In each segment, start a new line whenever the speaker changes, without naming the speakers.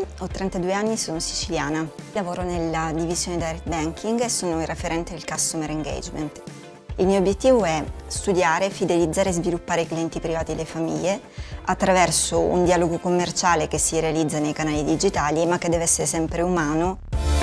ho 32 anni, sono siciliana. Lavoro nella divisione Direct Banking e sono il referente del Customer Engagement. Il mio obiettivo è studiare, fidelizzare e sviluppare i clienti privati e le famiglie attraverso un dialogo commerciale che si realizza nei canali digitali ma che deve essere sempre umano.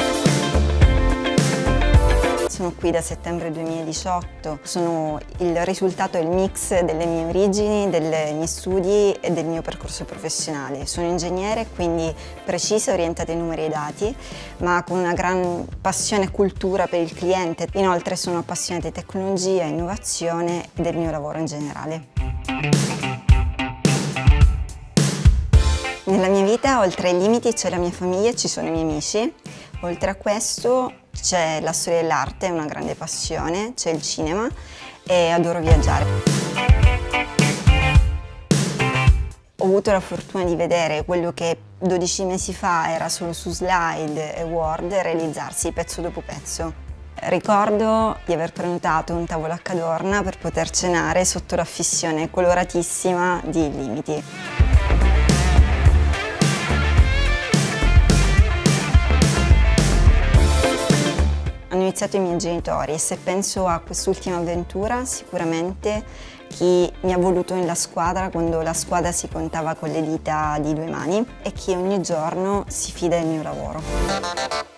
Sono qui da settembre 2018, sono il risultato, il mix delle mie origini, dei miei studi e del mio percorso professionale. Sono ingegnere, quindi precisa, orientata ai numeri e ai dati, ma con una gran passione e cultura per il cliente. Inoltre sono appassionata di tecnologia, innovazione e del mio lavoro in generale. Nella mia vita, oltre ai limiti, c'è la mia famiglia e ci sono i miei amici. Oltre a questo c'è la storia dell'arte, è una grande passione, c'è il cinema e adoro viaggiare. Ho avuto la fortuna di vedere quello che 12 mesi fa era solo su slide e Word realizzarsi pezzo dopo pezzo. Ricordo di aver prenotato un tavolo a Cadorna per poter cenare sotto la fissione coloratissima di Limiti. Hanno iniziato i miei genitori e se penso a quest'ultima avventura, sicuramente chi mi ha voluto nella squadra quando la squadra si contava con le dita di due mani e chi ogni giorno si fida del mio lavoro.